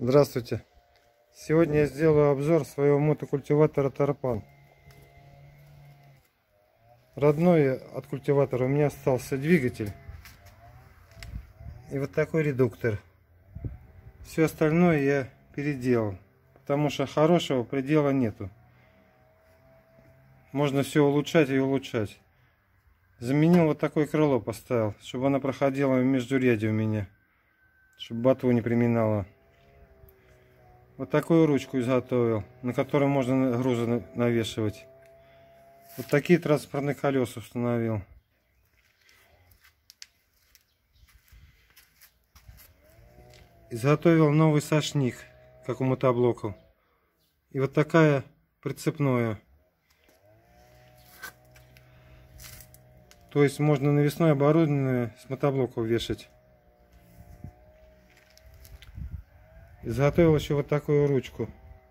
Здравствуйте! Сегодня я сделаю обзор своего мотокультиватора Тарпан. Родной от культиватора у меня остался двигатель и вот такой редуктор. Все остальное я переделал, потому что хорошего предела нету. Можно все улучшать и улучшать. Заменил вот такое крыло, поставил, чтобы она проходила в междуряде у меня, чтобы ботву не приминала. Вот такую ручку изготовил, на которой можно грузы навешивать. Вот такие транспортные колеса установил. Изготовил новый сошник, как у мотоблоков. И вот такая прицепное. То есть можно навесное оборудование с мотоблоков вешать. Изготовил еще вот такую ручку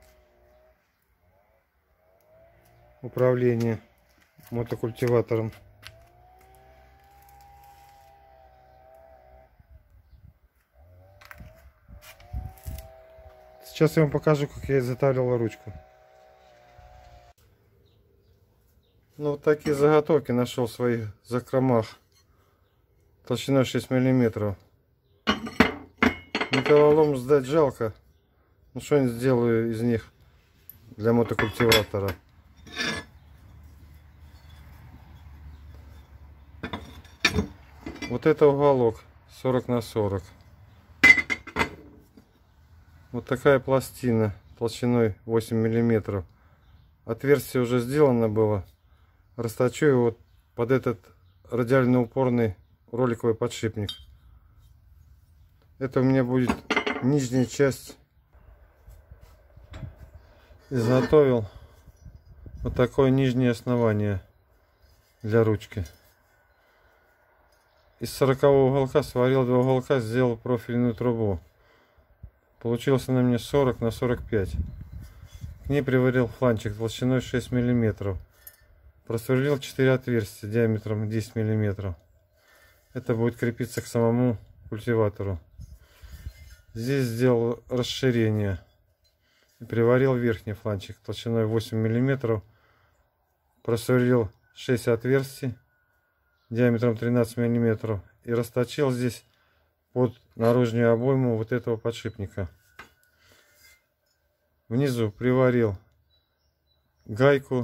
управления мотокультиватором. Сейчас я вам покажу, как я изготавливал ручку. Ну, вот такие заготовки нашел в своих закромах толщиной 6 мм. Металлолом сдать жалко, ну что-нибудь сделаю из них для мотокультиватора. Вот это уголок 40 на 40. Вот такая пластина толщиной 8 мм. Отверстие уже сделано было. Расточу его под этот радиально-упорный роликовый подшипник. Это у меня будет нижняя часть. Изготовил вот такое нижнее основание для ручки. Из 40-го уголка сварил два уголка, сделал профильную трубу. Получился на мне 40 на 45. К ней приварил фланчик толщиной 6 мм. Просверлил 4 отверстия диаметром 10 мм. Это будет крепиться к самому культиватору. Здесь сделал расширение и приварил верхний фланчик толщиной 8 мм. Просверлил 6 отверстий диаметром 13 мм и расточил здесь под наружную обойму вот этого подшипника. Внизу приварил гайку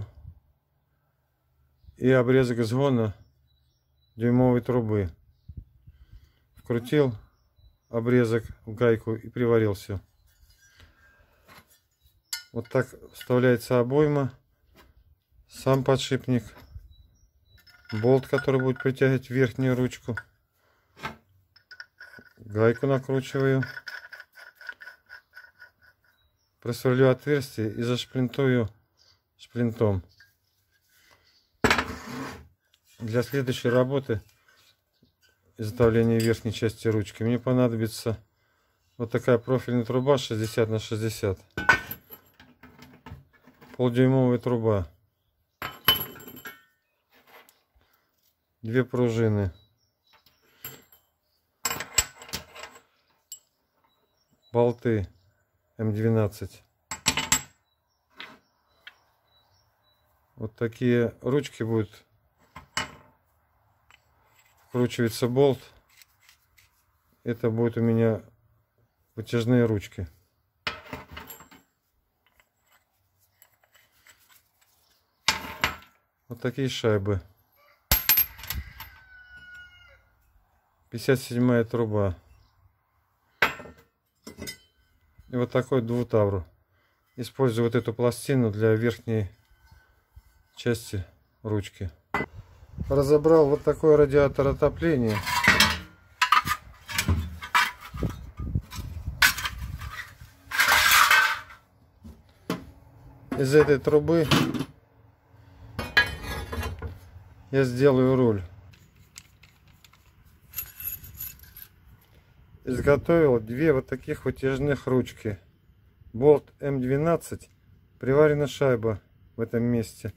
и обрезок сгона дюймовой трубы. Вкрутил обрезок в гайку и приварил все. Вот так вставляется обойма, сам подшипник, болт, который будет притягивать верхнюю ручку, гайку накручиваю, просверлю отверстие и зашплинтую шплинтом. Для следующей работы изготовления верхней части ручки мне понадобится вот такая профильная труба 60 на 60, полдюймовая труба, две пружины, болты М12. Вот такие ручки будут вкручивается болт. Это будет у меня вытяжные ручки. Вот такие шайбы. 57-я труба. И вот такой двутавр. Использую вот эту пластину для верхней части ручки. Разобрал вот такой радиатор отопления. Из этой трубы я сделаю руль. Изготовил две вот таких вытяжных ручки. Болт М12, приварена шайба в этом месте.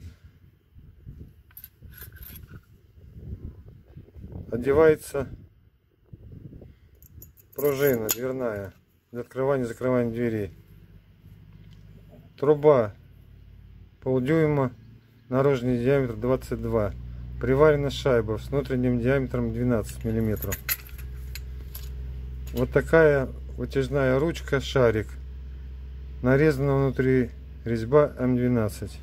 Одевается пружина дверная. для открывания и закрывания дверей. Труба полдюйма, наружный диаметр 22. Приварена шайба с внутренним диаметром 12 мм. Вот такая вытяжная ручка, шарик. Нарезана внутри резьба М12.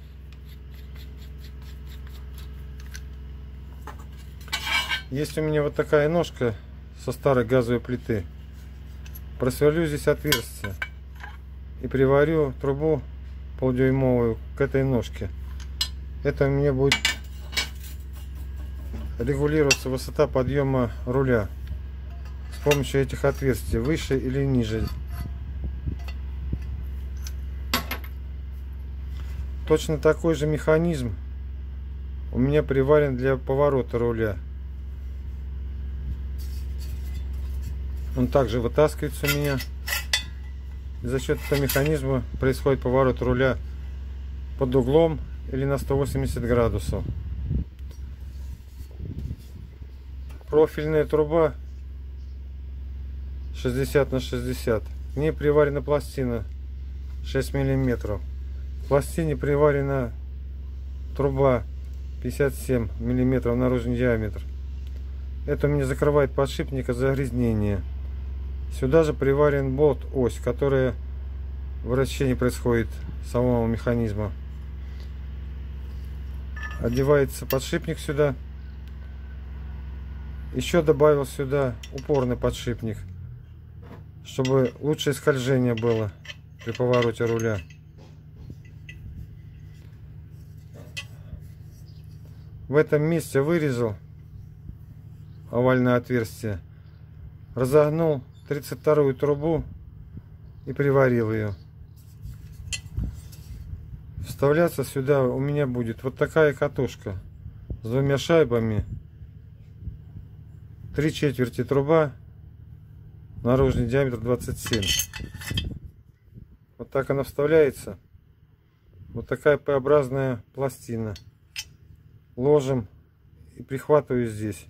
Есть у меня вот такая ножка со старой газовой плиты. Просверлю здесь отверстие и приварю трубу полдюймовую к этой ножке. Это у меня будет регулироваться высота подъема руля с помощью этих отверстий, выше или ниже. Точно такой же механизм у меня приварен для поворота руля. Он также вытаскивается у меня. И за счет этого механизма происходит поворот руля под углом или на 180 градусов. Профильная труба 60 на 60. К ней приварена пластина 6 мм. В пластине приварена труба 57 мм наружный диаметр. Это у меня закрывает подшипник от загрязнения. Сюда же приварен болт ось, которая вращение происходит самого механизма. Одевается подшипник сюда. Еще добавил сюда упорный подшипник, чтобы лучшее скольжение было при повороте руля. В этом месте вырезал овальное отверстие, разогнул 32-ю трубу и приварил ее. Вставляться сюда у меня будет вот такая катушка с двумя шайбами, 3/4 труба, наружный диаметр 27. Вот так она вставляется. Вот такая П-образная пластина. Ложим и прихватываю здесь.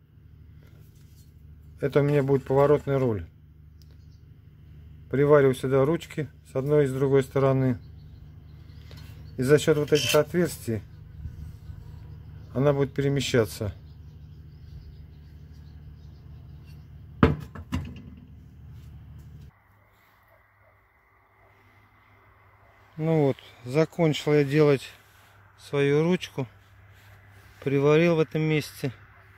Это у меня будет поворотный руль. Привариваю сюда ручки с одной и с другой стороны. И за счет вот этих отверстий она будет перемещаться. Ну вот, закончил я делать свою ручку. Приварил в этом месте.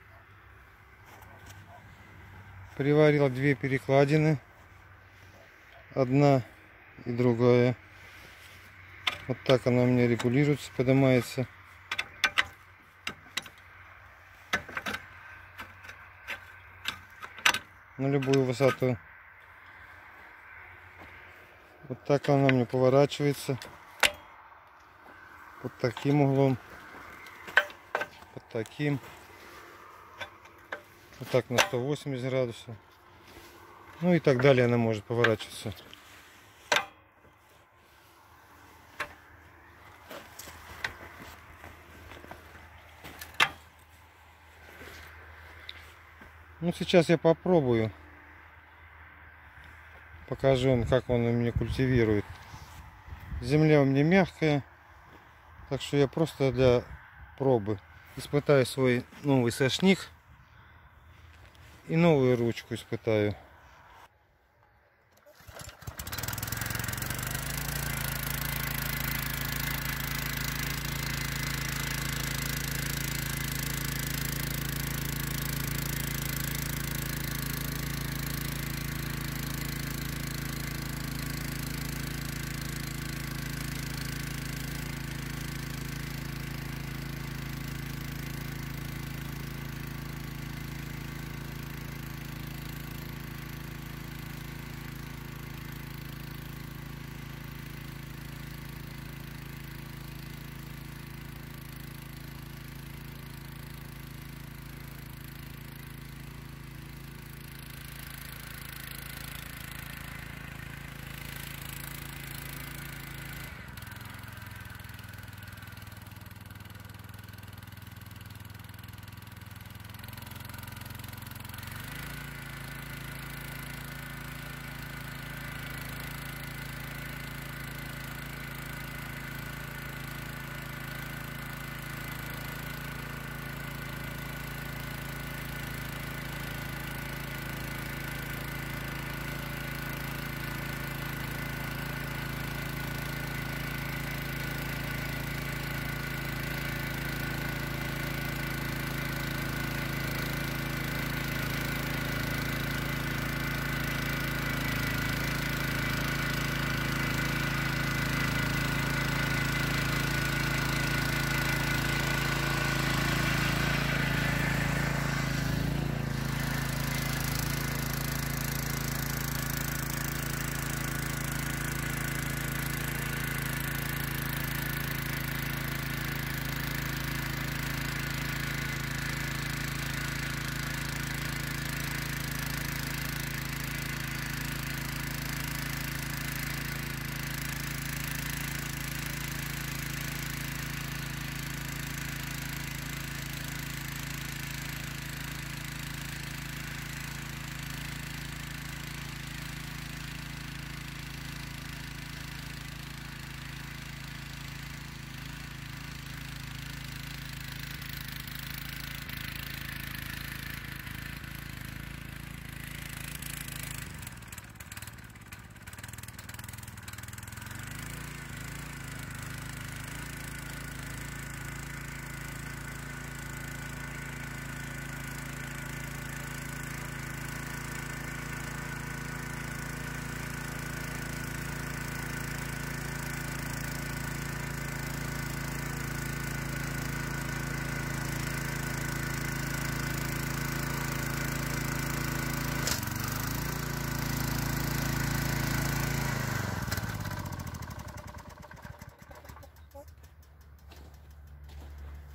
Приварил две перекладины. Одна и другая. Вот так она у меня регулируется, поднимается. На любую высоту. Вот так она у меня поворачивается. Под таким углом. Под таким. Вот так на 180 градусов. Ну и так далее она может поворачиваться. Ну сейчас я попробую. Покажу вам, как он у меня культивирует. Земля у меня мягкая. Так что я просто для пробы испытаю свой новый сошник. И новую ручку испытаю.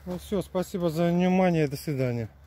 Ну все, спасибо за внимание, до свидания.